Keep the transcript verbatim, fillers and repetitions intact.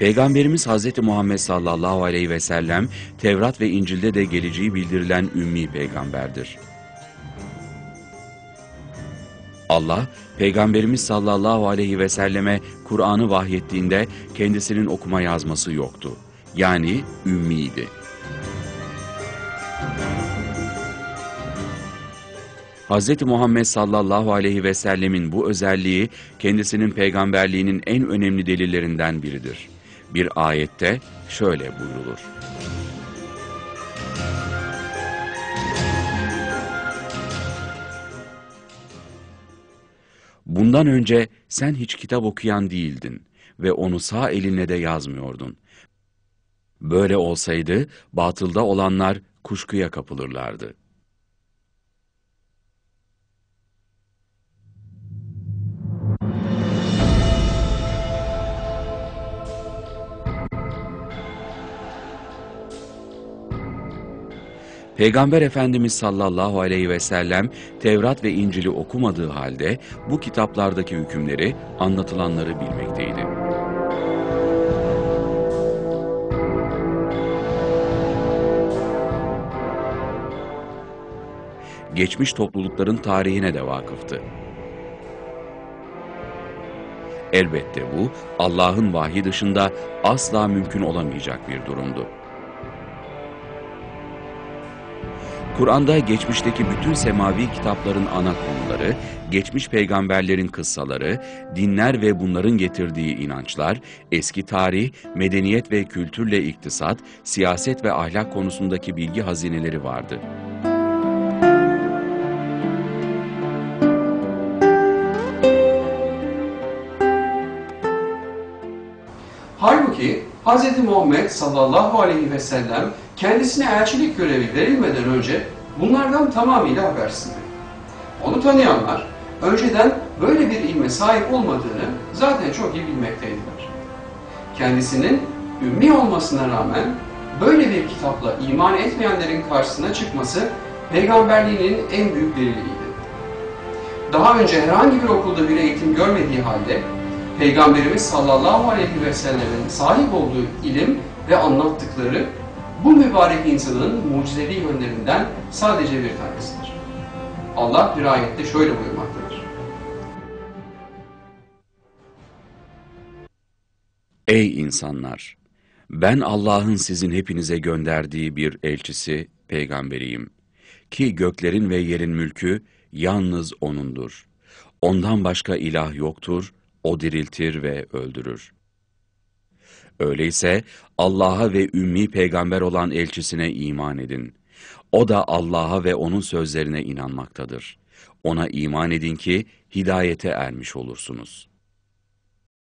Peygamberimiz Hazreti Muhammed sallallahu aleyhi ve sellem, Tevrat ve İncil'de de geleceği bildirilen ümmi peygamberdir. Allah, Peygamberimiz sallallahu aleyhi ve selleme Kur'an'ı vahyettiğinde kendisinin okuma yazması yoktu. Yani ümmiydi. Hazreti Muhammed sallallahu aleyhi ve sellemin bu özelliği kendisinin peygamberliğinin en önemli delillerinden biridir. Bir ayette şöyle buyrulur: Bundan önce sen hiç kitap okuyan değildin ve onu sağ elinle de yazmıyordun. Böyle olsaydı batılda olanlar kuşkuya kapılırlardı. Peygamber Efendimiz sallallahu aleyhi ve sellem Tevrat ve İncil'i okumadığı halde bu kitaplardaki hükümleri, anlatılanları bilmekteydi. Geçmiş toplulukların tarihine de vakıftı. Elbette bu, Allah'ın vahyi dışında asla mümkün olamayacak bir durumdu. Kur'an'da geçmişteki bütün semavi kitapların ana konuları, geçmiş peygamberlerin kıssaları, dinler ve bunların getirdiği inançlar, eski tarih, medeniyet ve kültürle iktisat, siyaset ve ahlak konusundaki bilgi hazineleri vardı. Halbuki Hz. Muhammed sallallahu aleyhi ve sellem kendisine elçilik görevi verilmeden önce bunlardan tamamıyla habersizdi. Onu tanıyanlar önceden böyle bir ilme sahip olmadığını zaten çok iyi bilmekteydiler. Kendisinin ümmi olmasına rağmen böyle bir kitapla iman etmeyenlerin karşısına çıkması peygamberliğinin en büyük deliliydi. Daha önce herhangi bir okulda bir eğitim görmediği halde Peygamberimiz sallallahu aleyhi ve sellemin sahip olduğu ilim ve anlattıkları bu mübarek insanın mucizevi yönlerinden sadece bir tanesidir. Allah bir ayette şöyle buyurmaktadır: Ey insanlar! Ben Allah'ın sizin hepinize gönderdiği bir elçisi, peygamberiyim. Ki göklerin ve yerin mülkü yalnız O'nundur. Ondan başka ilah yoktur, O diriltir ve öldürür. Öyleyse Allah'a ve ümmi peygamber olan elçisine iman edin. O da Allah'a ve O'nun sözlerine inanmaktadır. Ona iman edin ki hidayete ermiş olursunuz.